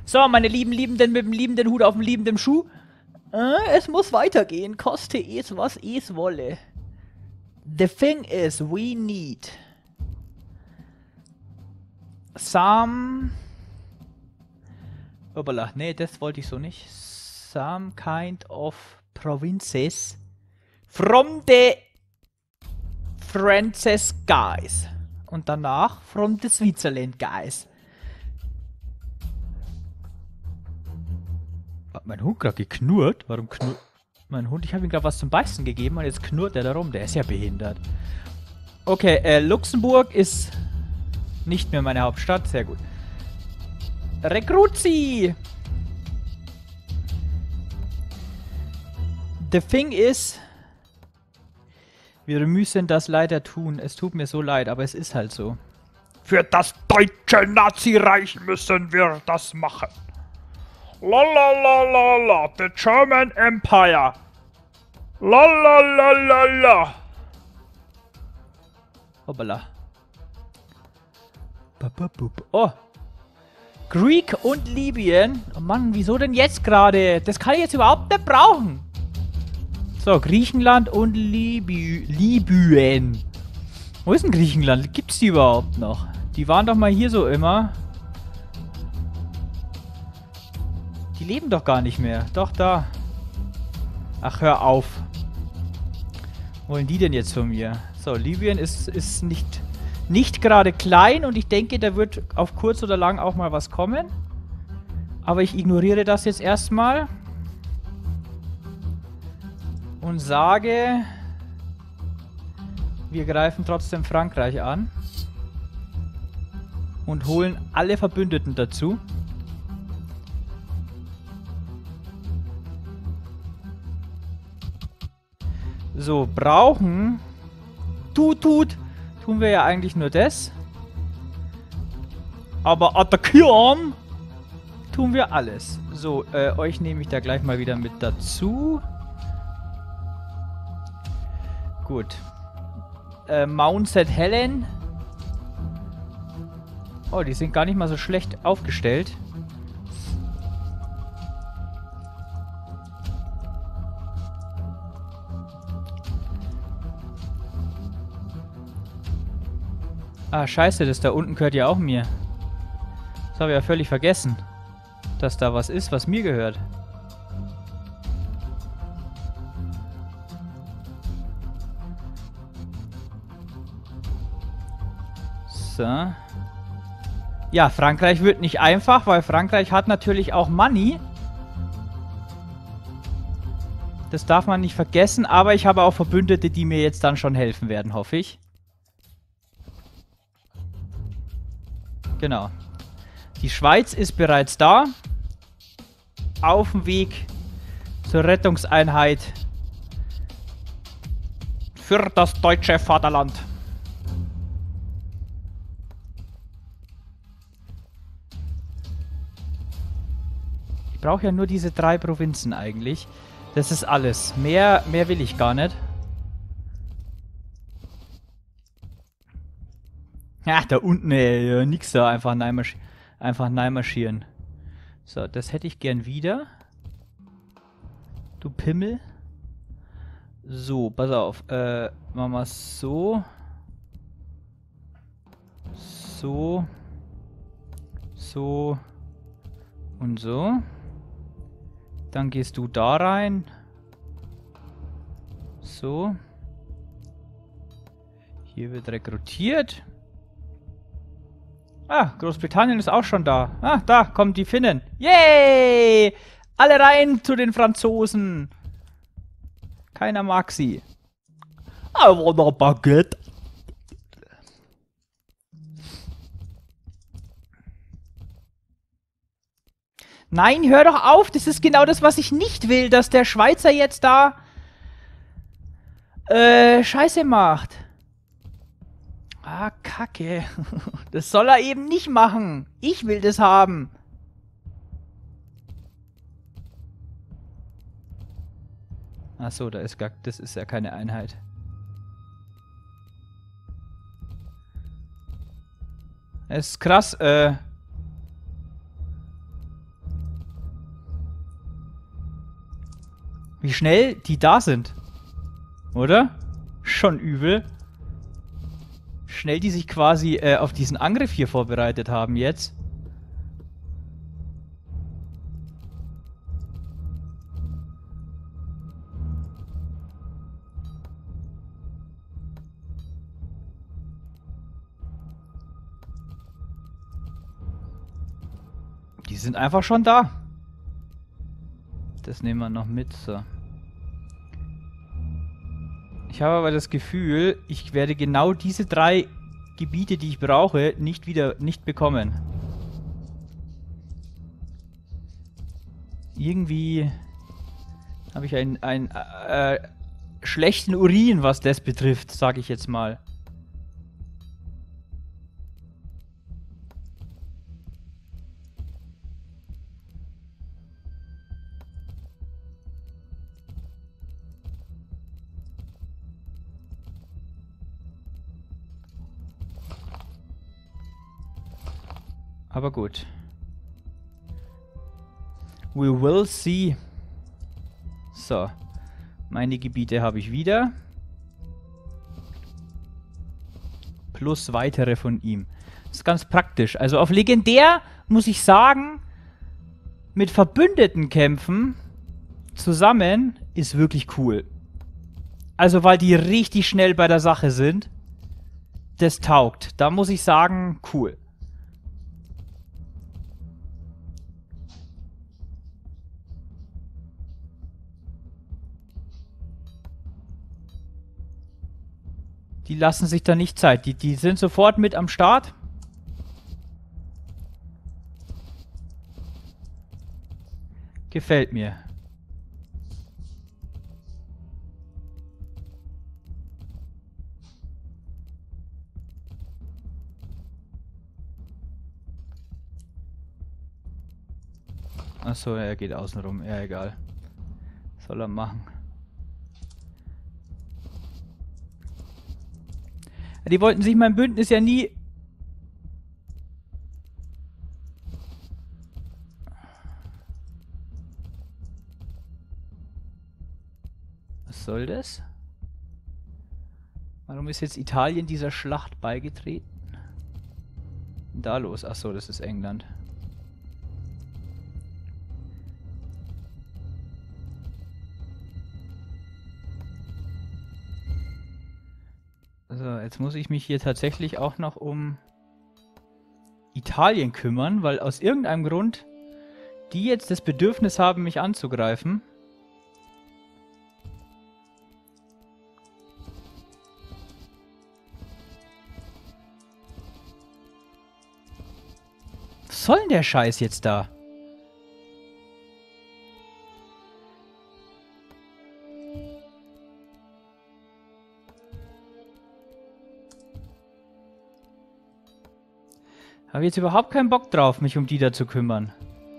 So, meine lieben Liebenden mit dem liebenden Hut auf dem liebenden Schuh. Es muss weitergehen, koste es, was es wolle. The thing is, we need some... Hoppala, nee, das wollte ich so nicht. Some kind of provinces from the Frances guys. Und danach from the Switzerland guys. Hat mein Hund gerade geknurrt? Warum knurrt mein Hund? Ich habe ihm gerade was zum Beißen gegeben und jetzt knurrt er da rum. Der ist ja behindert. Okay, Luxemburg ist nicht mehr meine Hauptstadt. Sehr gut. Rekrutzi! The thing is, wir müssen das leider tun. Es tut mir so leid, aber es ist halt so. Für das deutsche Nazireich müssen wir das machen. La, the German Empire. La. Hoppala. Oh. Greek und Libyen. Oh Mann, wieso denn jetzt gerade? Das kann ich jetzt überhaupt nicht brauchen. So, Griechenland und Libyen. Wo ist denn Griechenland? Gibt's die überhaupt noch? Die waren doch mal hier so immer. Die leben doch gar nicht mehr. Doch, da. Ach, hör auf. Wo wollen die denn jetzt von mir? So, Libyen ist nicht gerade klein und ich denke, da wird auf kurz oder lang auch mal was kommen. Aber ich ignoriere das jetzt erstmal. Und sage, wir greifen trotzdem Frankreich an. Und holen alle Verbündeten dazu. So, brauchen. Tun wir ja eigentlich nur das. Aber attackieren tun wir alles. So, euch nehme ich da gleich mal wieder mit dazu. Gut. Mount St. Helen. Oh, die sind gar nicht mal so schlecht aufgestellt. Ah, scheiße, das da unten gehört ja auch mir. Das habe ich ja völlig vergessen. Dass da was ist, was mir gehört. So. Ja, Frankreich wird nicht einfach, weil Frankreich hat natürlich auch Money. Das darf man nicht vergessen, aber ich habe auch Verbündete, die mir jetzt dann schon helfen werden, hoffe ich. Genau. Die Schweiz ist bereits da. Auf dem Weg zur Rettungseinheit für das deutsche Vaterland. Ich brauche ja nur diese 3 Provinzen eigentlich. Das ist alles. Mehr will ich gar nicht. Ja, da unten, ey, nix da. Einfach reinmarschieren. So, das hätte ich gern wieder. Du Pimmel. So, pass auf. Machen wir so. So. So. Und so. Dann gehst du da rein. So. Hier wird rekrutiert. Ah, Großbritannien ist auch schon da. Ah, da kommen die Finnen. Yay! Alle rein zu den Franzosen. Keiner mag sie. I want a baguette. Nein, hör doch auf. Das ist genau das, was ich nicht will, dass der Schweizer jetzt da Scheiße macht. Ah, Kacke. Das soll er eben nicht machen. Ich will das haben. Ach so, das ist ja keine Einheit. Es ist krass, Wie schnell die da sind. Oder? Schon übel. Schnell die sich quasi auf diesen Angriff hier vorbereitet haben jetzt. Die sind einfach schon da. Das nehmen wir noch mit. So. Ich habe aber das Gefühl, ich werde genau diese 3 Gebiete, die ich brauche, nicht bekommen. Irgendwie habe ich einen schlechten Urin, was das betrifft, sage ich jetzt mal. Aber gut. We will see. So. Meine Gebiete habe ich wieder. Plus weitere von ihm. Das ist ganz praktisch. Also auf Legendär muss ich sagen, mit Verbündeten kämpfen zusammen ist wirklich cool. Also weil die richtig schnell bei der Sache sind. Das taugt. Da muss ich sagen, cool. Die lassen sich da nicht Zeit. Die sind sofort mit am Start. Gefällt mir. Achso, er geht außen rum. Ja, egal. Soll er machen. Die wollten sich mein Bündnis ja nie... Was soll das? Warum ist jetzt Italien dieser Schlacht beigetreten? Da los. Achso, das ist England. So, jetzt muss ich mich hier tatsächlich auch noch um Italien kümmern, weil aus irgendeinem Grund die jetzt das Bedürfnis haben, mich anzugreifen. Was soll denn der Scheiß jetzt da? Habe jetzt überhaupt keinen Bock drauf, mich um die da zu kümmern.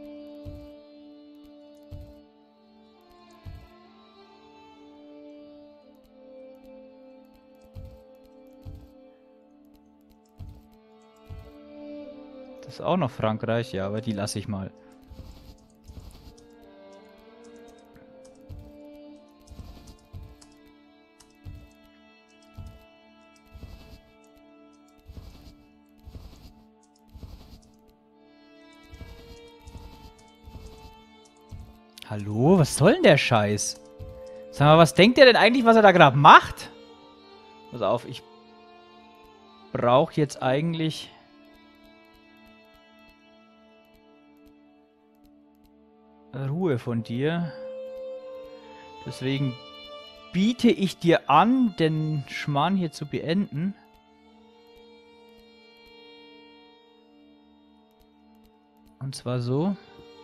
Das ist auch noch Frankreich, ja, aber die lasse ich mal. Hallo, was soll denn der Scheiß? Sag mal, was denkt der denn eigentlich, was er da gerade macht? Pass auf, ich brauche jetzt eigentlich... Ruhe von dir. Deswegen biete ich dir an, den Schmarrn hier zu beenden. Und zwar so.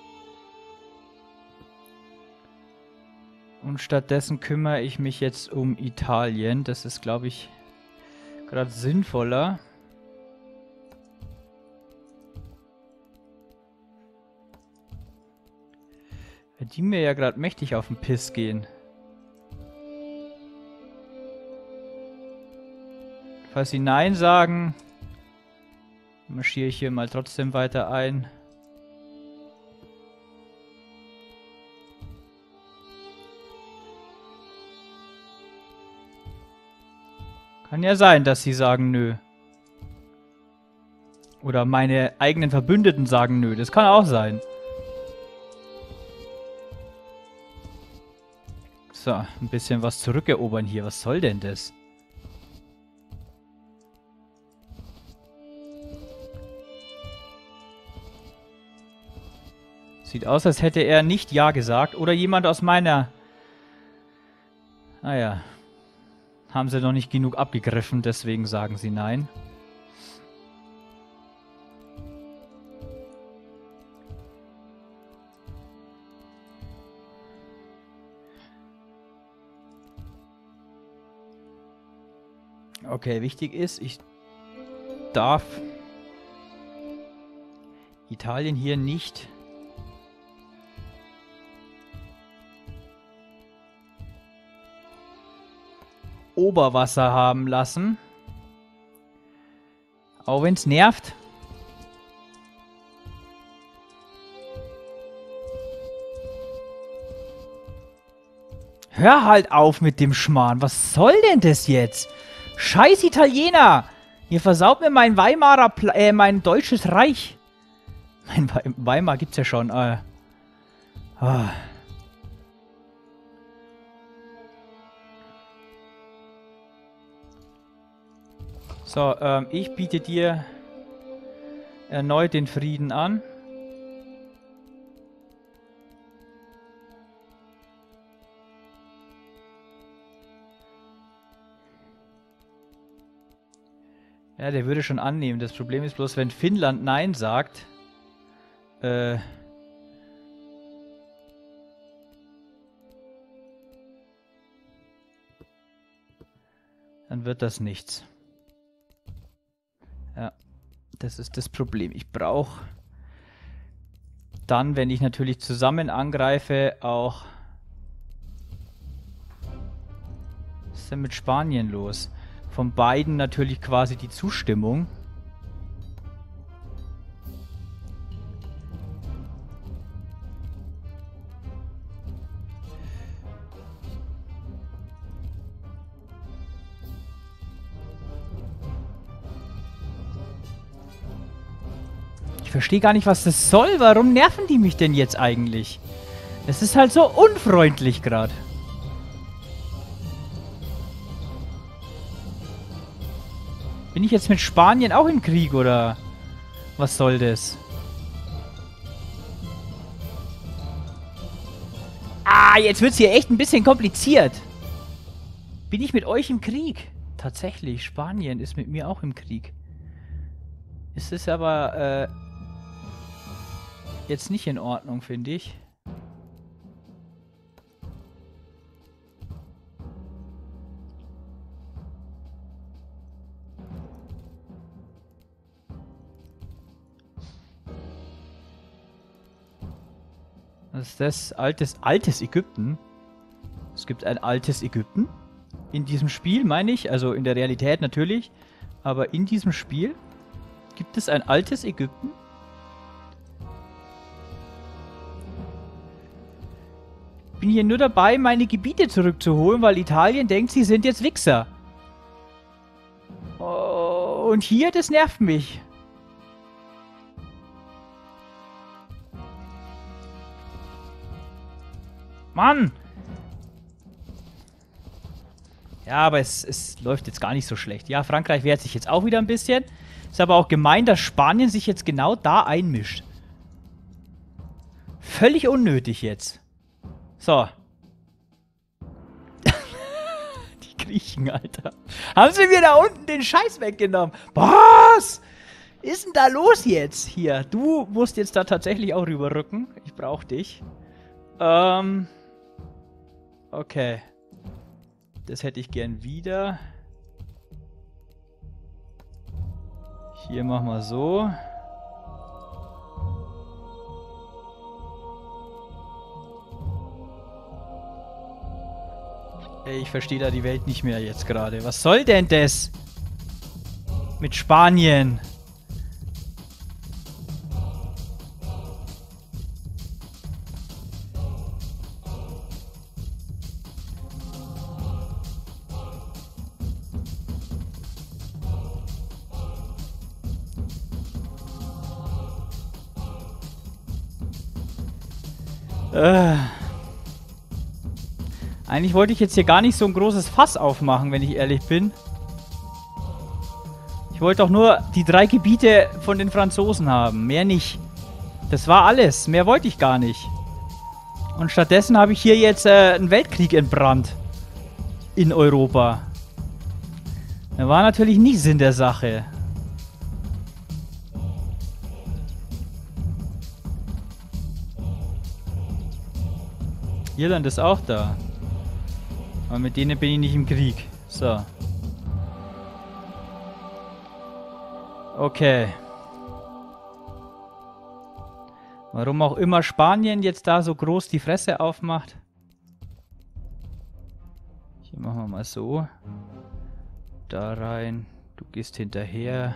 Und stattdessen kümmere ich mich jetzt um Italien. Das ist, glaube ich, gerade sinnvoller. Weil die mir ja gerade mächtig auf den Piss gehen. Falls sie Nein sagen, marschiere ich hier mal trotzdem weiter ein. Kann ja sein, dass sie sagen nö. Oder meine eigenen Verbündeten sagen nö. Das kann auch sein. So, ein bisschen was zurückerobern hier. Was soll denn das? Sieht aus, als hätte er nicht Ja gesagt. Oder jemand aus meiner... Naja. Haben sie noch nicht genug abgegriffen, deswegen sagen sie Nein. Okay, wichtig ist, ich darf Italien hier nicht Oberwasser haben lassen. Auch wenn es nervt. Hör halt auf mit dem Schmarrn. Was soll denn das jetzt? Scheiß Italiener! Ihr versaut mir mein mein deutsches Reich. Mein Weimar gibt's ja schon. So, ich biete dir erneut den Frieden an. Ja, der würde schon annehmen. Das Problem ist bloß, wenn Finnland Nein sagt, dann wird das nichts. Ja, das ist das Problem. Ich brauche dann, wenn ich natürlich zusammen angreife, auch... Was ist denn mit Spanien los? Von beiden natürlich quasi die Zustimmung. Ich verstehe gar nicht, was das soll. Warum nerven die mich denn jetzt eigentlich? Es ist halt so unfreundlich gerade. Bin ich jetzt mit Spanien auch im Krieg, oder was soll das? Ah, jetzt wird es hier echt ein bisschen kompliziert. Bin ich mit euch im Krieg? Tatsächlich, Spanien ist mit mir auch im Krieg. Es ist aber jetzt nicht in Ordnung, finde ich. Was ist das? Altes Ägypten? Es gibt ein altes Ägypten in diesem Spiel, meine ich. Also in der Realität natürlich. Aber in diesem Spiel gibt es ein altes Ägypten. Ich bin hier nur dabei, meine Gebiete zurückzuholen, weil Italien denkt, sie sind jetzt Wichser. Und hier, das nervt mich. Mann! Ja, aber es läuft jetzt gar nicht so schlecht. Ja, Frankreich wehrt sich jetzt auch wieder ein bisschen. Ist aber auch gemein, dass Spanien sich jetzt genau da einmischt. Völlig unnötig jetzt. So. Die Griechen, Alter. Haben sie mir da unten den Scheiß weggenommen? Was ist denn da los jetzt? Hier, du musst jetzt da tatsächlich auch rüberrücken. Ich brauche dich. Okay. Das hätte ich gern wieder. Hier machen wir so. Ey, ich verstehe da die Welt nicht mehr jetzt gerade. Was soll denn das? Mit Spanien. Eigentlich wollte ich jetzt hier gar nicht so ein großes Fass aufmachen, wenn ich ehrlich bin. Ich wollte doch nur die 3 Gebiete von den Franzosen haben. Mehr nicht. Das war alles. Mehr wollte ich gar nicht. Und stattdessen habe ich hier jetzt einen Weltkrieg entbrannt. In Europa. Das war natürlich nicht Sinn der Sache. Irland ist auch da. Aber mit denen bin ich nicht im Krieg. So. Okay. Warum auch immer Spanien jetzt da so groß die Fresse aufmacht. Hier machen wir mal so. Da rein. Du gehst hinterher.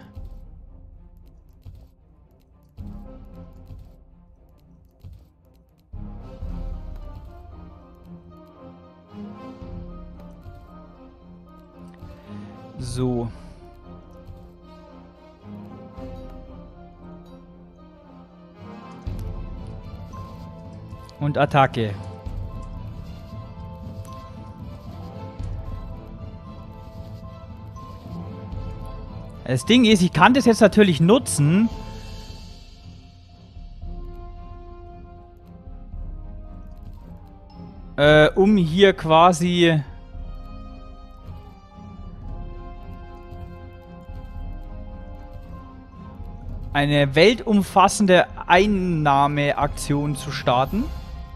So. Und Attacke. Das Ding ist, ich kann das jetzt natürlich nutzen. Um hier quasi eine weltumfassende Einnahmeaktion zu starten.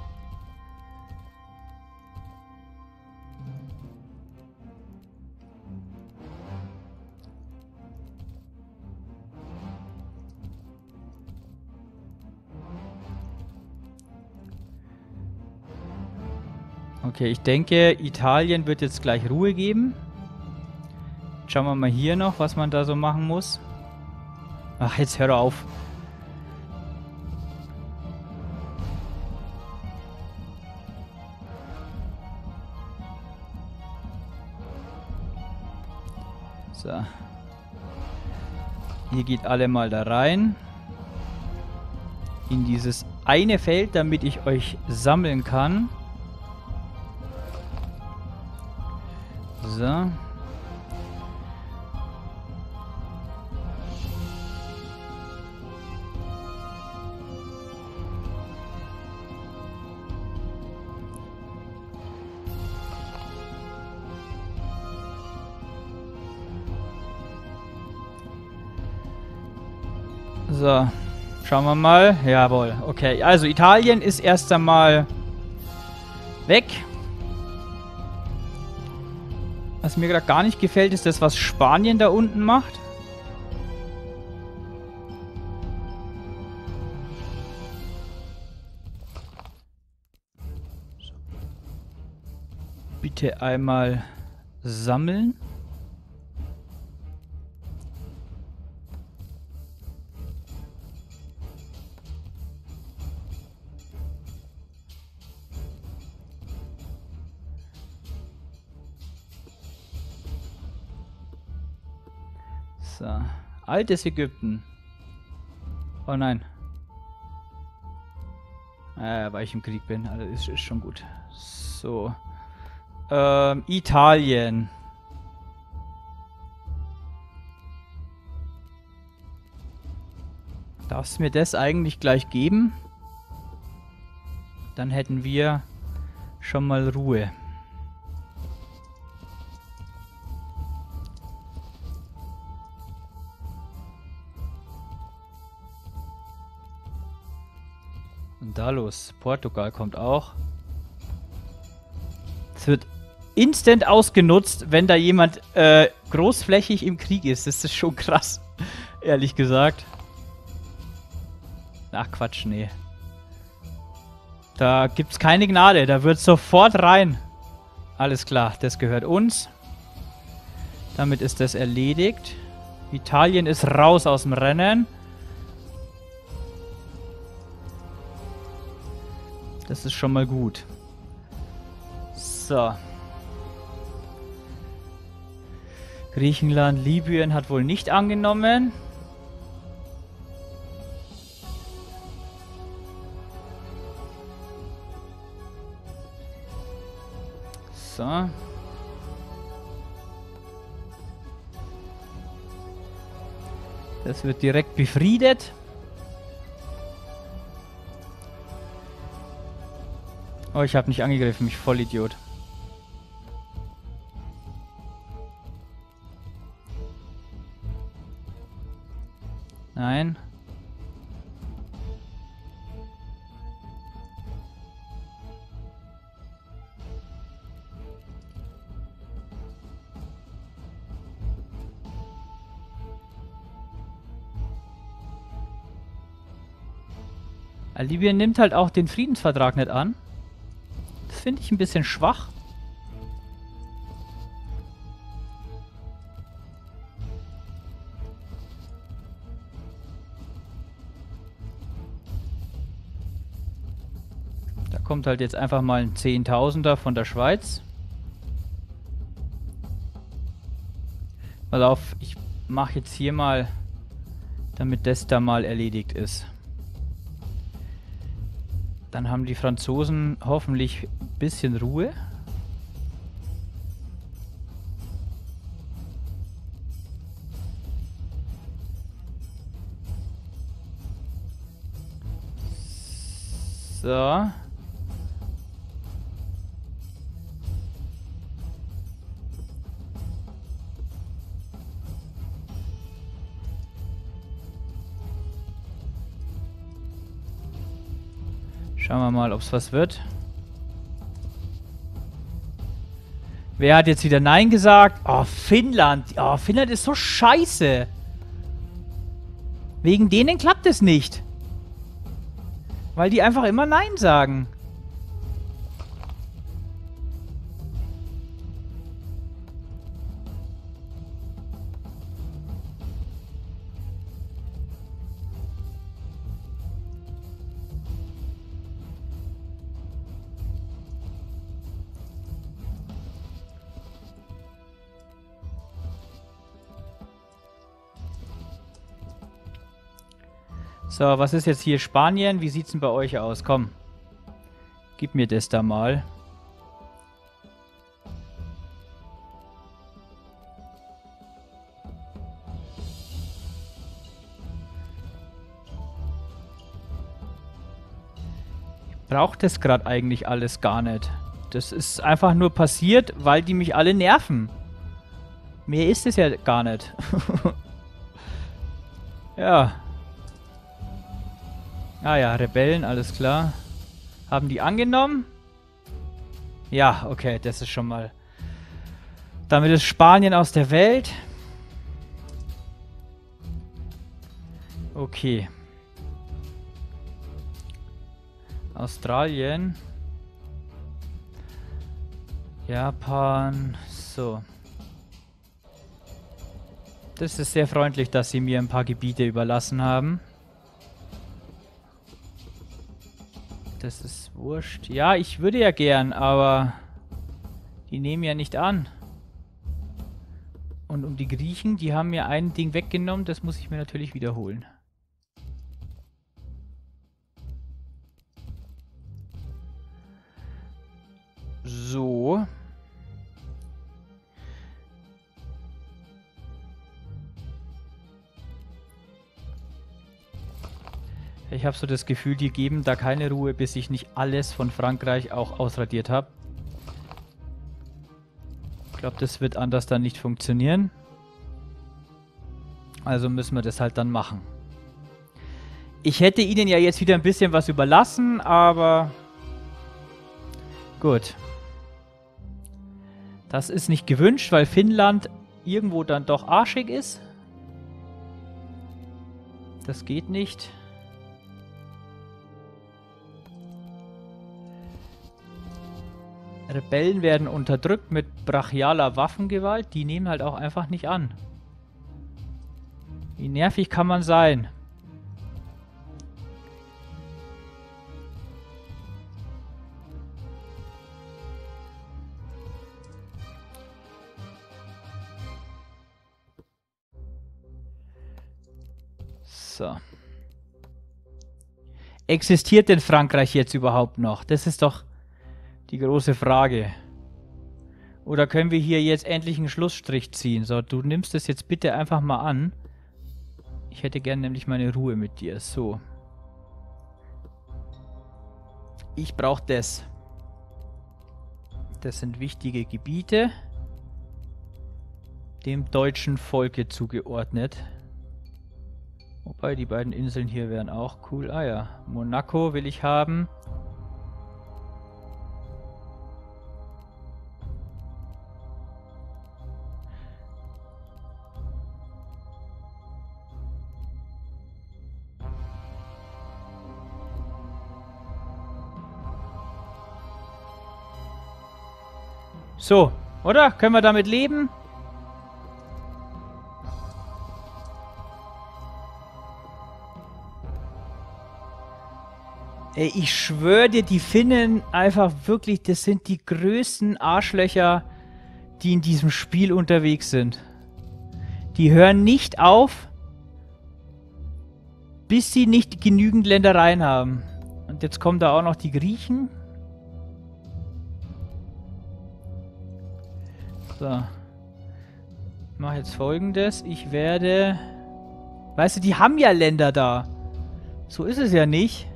Okay, ich denke, Italien wird jetzt gleich Ruhe geben. Schauen wir mal hier noch, was man da so machen muss. Ach, jetzt hör auf. So. Hier geht alle mal da rein. In dieses eine Feld, damit ich euch sammeln kann. So. So, schauen wir mal. Jawohl, okay. Also Italien ist erst einmal weg. Was mir gerade gar nicht gefällt, ist das, was Spanien da unten macht. Bitte einmal sammeln. So. Altes Ägypten. Oh nein. Weil ich im Krieg bin. Also ist schon gut. So. Italien. Darfst du mir das eigentlich gleich geben? Dann hätten wir schon mal Ruhe. Und da los. Portugal kommt auch. Es wird instant ausgenutzt, wenn da jemand großflächig im Krieg ist. Das ist schon krass. Ehrlich gesagt. Ach Quatsch, nee. Da gibt's keine Gnade. Da wird sofort rein. Alles klar, das gehört uns. Damit ist das erledigt. Italien ist raus aus dem Rennen. Das ist schon mal gut. So. Griechenland, Libyen hat wohl nicht angenommen. So. Das wird direkt befriedet. Oh, ich habe nicht angegriffen, mich Vollidiot. Nein. Libyen nimmt halt auch den Friedensvertrag nicht an. Das finde ich ein bisschen schwach. Da kommt halt jetzt einfach mal ein Zehntausender von der Schweiz. Pass auf, ich mache jetzt hier mal, damit das da mal erledigt ist. Dann haben die Franzosen hoffentlich ein bisschen Ruhe. So. Schauen wir mal, ob es was wird. Wer hat jetzt wieder Nein gesagt? Oh, Finnland. Oh, Finnland ist so scheiße. Wegen denen klappt es nicht. Weil die einfach immer Nein sagen. So, was ist jetzt hier Spanien? Wie sieht's denn bei euch aus? Komm. Gib mir das da mal. Ich brauche das gerade eigentlich alles gar nicht. Das ist einfach nur passiert, weil die mich alle nerven. Mehr ist es ja gar nicht. Ja. Ah ja, Rebellen, alles klar. Haben die angenommen? Ja, okay, das ist schon mal... Damit ist Spanien aus der Welt. Okay. Australien. Japan. So. Das ist sehr freundlich, dass sie mir ein paar Gebiete überlassen haben. Das ist wurscht. Ja, ich würde ja gern, aber die nehmen ja nicht an. Und um die Griechen, die haben mir ein Ding weggenommen, das muss ich mir natürlich wiederholen. So. Ich habe so das Gefühl, die geben da keine Ruhe, bis ich nicht alles von Frankreich auch ausradiert habe. Ich glaube, das wird anders dann nicht funktionieren. Also müssen wir das halt dann machen. Ich hätte ihnen ja jetzt wieder ein bisschen was überlassen, aber... Gut. Das ist nicht gewünscht, weil Finnland irgendwo dann doch arschig ist. Das geht nicht. Rebellen werden unterdrückt mit brachialer Waffengewalt. Die nehmen halt auch einfach nicht an. Wie nervig kann man sein? So. Existiert denn Frankreich jetzt überhaupt noch? Das ist doch die große Frage. Oder können wir hier jetzt endlich einen Schlussstrich ziehen? So, du nimmst das jetzt bitte einfach mal an. Ich hätte gern nämlich meine Ruhe mit dir. So. Ich brauche das. Das sind wichtige Gebiete. Dem deutschen Volke zugeordnet. Wobei, die beiden Inseln hier wären auch cool. Ah ja, Monaco will ich haben. So, oder? Können wir damit leben? Ey, ich schwöre dir, die Finnen einfach wirklich, das sind die größten Arschlöcher, die in diesem Spiel unterwegs sind. Die hören nicht auf, bis sie nicht genügend Ländereien haben. Und jetzt kommen da auch noch die Griechen. So. Ich mache jetzt Folgendes. Ich werde... Weißt du, die haben ja Länder da. So ist es ja nicht.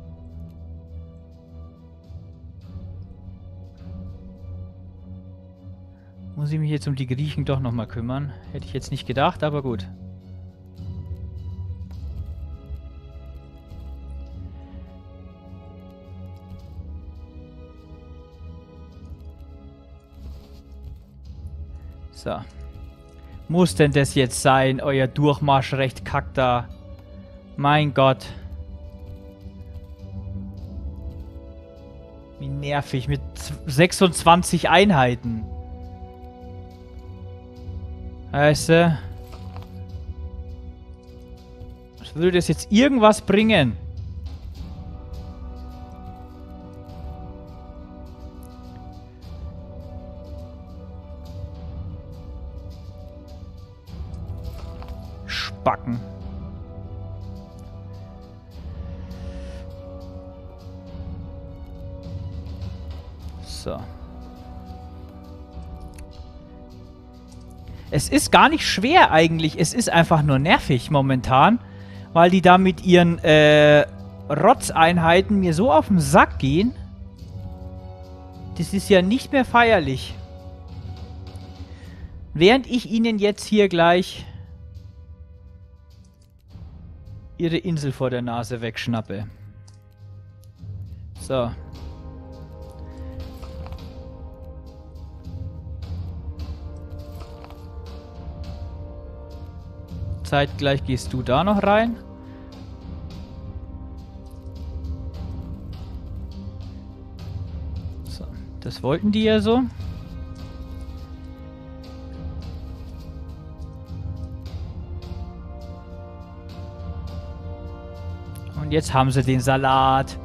Muss ich mich jetzt um die Griechen doch nochmal kümmern. Hätte ich jetzt nicht gedacht, aber gut. So. Muss denn das jetzt sein, euer Durchmarschrecht kackt da? Mein Gott. Wie nervig mit 26 Einheiten. Weißt du? Was würde das jetzt irgendwas bringen? Spacken. So. Es ist gar nicht schwer eigentlich. Es ist einfach nur nervig momentan. Weil die da mit ihren Rotzeinheiten mir so auf den Sack gehen. Das ist ja nicht mehr feierlich. Während ich ihnen jetzt hier gleich ihre Insel vor der Nase wegschnappe. So. Zeitgleich gehst du da noch rein. So, das wollten die ja so. Und jetzt haben sie den Salat.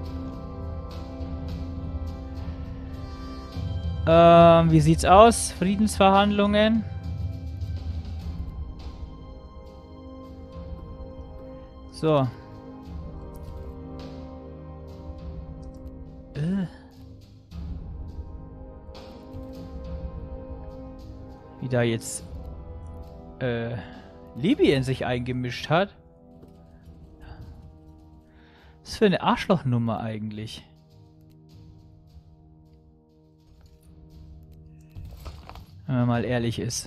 Wie sieht's aus? Friedensverhandlungen. So. Wie da jetzt Libyen sich eingemischt hat. Was für eine Arschlochnummer eigentlich. Wenn man mal ehrlich ist.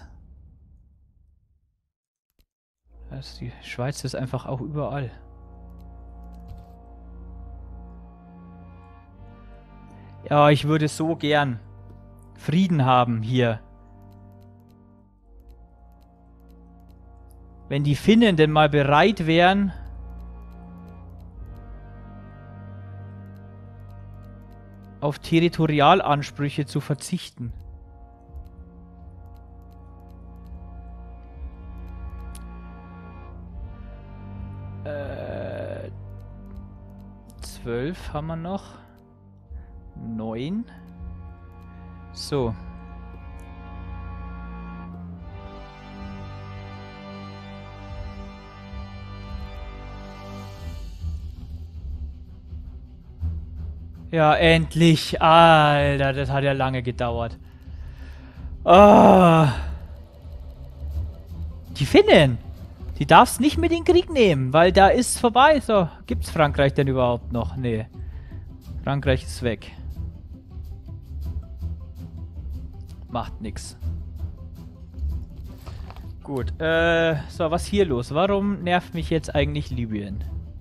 Also die Schweiz ist einfach auch überall. Ja, ich würde so gern Frieden haben hier. Wenn die Finnen denn mal bereit wären, auf Territorialansprüche zu verzichten. Äh, 12 haben wir noch. 9. So. Ja, endlich. Alter, das hat ja lange gedauert. Ah. Die Finnen. Die darfst nicht mit in den Krieg nehmen, weil da ist vorbei. So, gibt's Frankreich denn überhaupt noch? Nee. Frankreich ist weg. Macht nix. Gut, so, was hier los? Warum nervt mich jetzt eigentlich Libyen?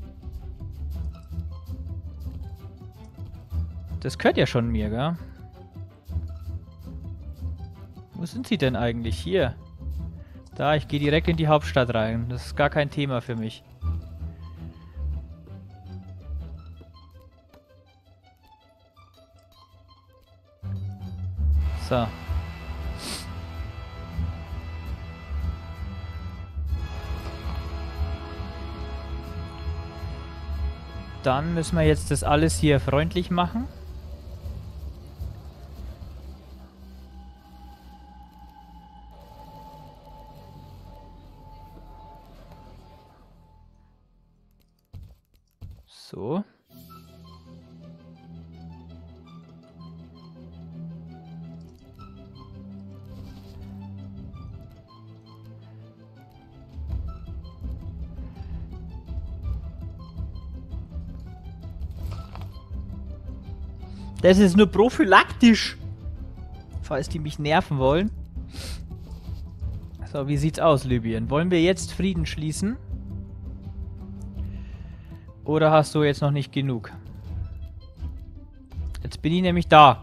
Das gehört ja schon mir, gell? Wo sind sie denn eigentlich? Hier. Da, ich gehe direkt in die Hauptstadt rein. Das ist gar kein Thema für mich. So. Dann müssen wir jetzt das alles hier freundlich machen. So. Das ist nur prophylaktisch. Falls die mich nerven wollen. So, wie sieht's aus, Libyen? Wollen wir jetzt Frieden schließen? Oder hast du jetzt noch nicht genug? Jetzt bin ich nämlich da.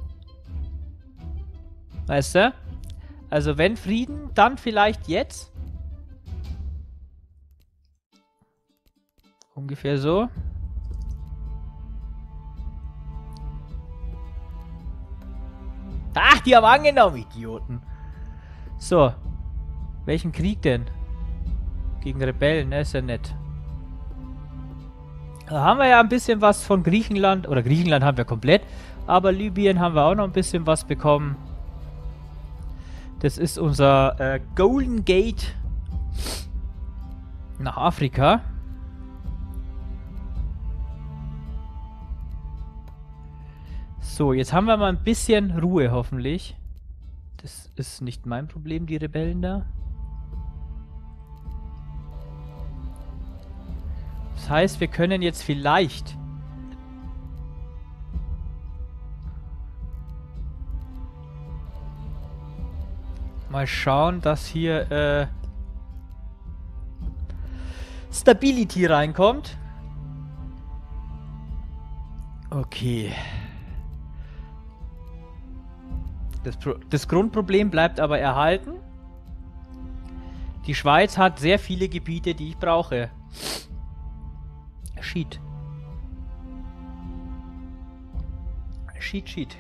Weißt du? Also wenn Frieden, dann vielleicht jetzt. Ungefähr so. Ach, die haben angenommen, Idioten. So. Welchen Krieg denn? Gegen Rebellen, ne? Ist ja nett. Da haben wir ja ein bisschen was von Griechenland. Oder Griechenland haben wir komplett. Aber Libyen haben wir auch noch ein bisschen was bekommen. Das ist unser Golden Gate nach Afrika. So, jetzt haben wir mal ein bisschen Ruhe, hoffentlich. Das ist nicht mein Problem, die Rebellen da. Das heißt, wir können jetzt vielleicht... mal schauen, dass hier Stability reinkommt. Okay. Das Grundproblem bleibt aber erhalten. Die Schweiz hat sehr viele Gebiete, die ich brauche. Shit. Shit.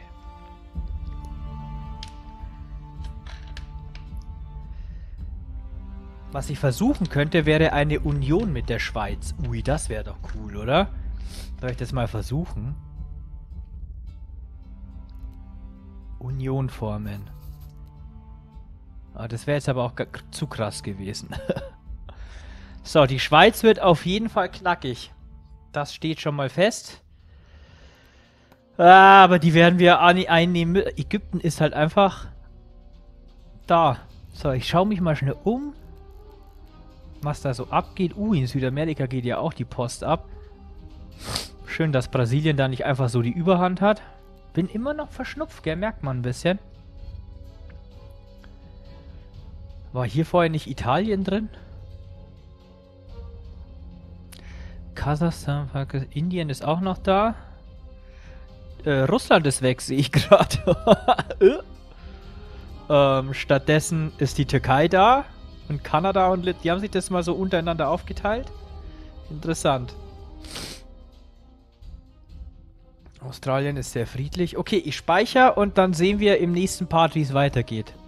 Was ich versuchen könnte, wäre eine Union mit der Schweiz. Ui, das wäre doch cool, oder? Soll ich das mal versuchen? Union formen. Ah, das wäre jetzt aber auch zu krass gewesen. So, die Schweiz wird auf jeden Fall knackig. Das steht schon mal fest. Ah, aber die werden wir einnehmen. Ägypten ist halt einfach da. So, ich schaue mich mal schnell um, was da so abgeht. In Südamerika geht ja auch die Post ab. Schön, dass Brasilien da nicht einfach so die Überhand hat. Bin immer noch verschnupft, gell? Merkt man ein bisschen. War hier vorher nicht Italien drin? Kasachstan, Indien ist auch noch da. Russland ist weg, sehe ich gerade. Stattdessen ist die Türkei da. Und Kanada und die haben sich das mal so untereinander aufgeteilt. Interessant. Australien ist sehr friedlich. Okay, ich speichere und dann sehen wir im nächsten Part, wie es weitergeht.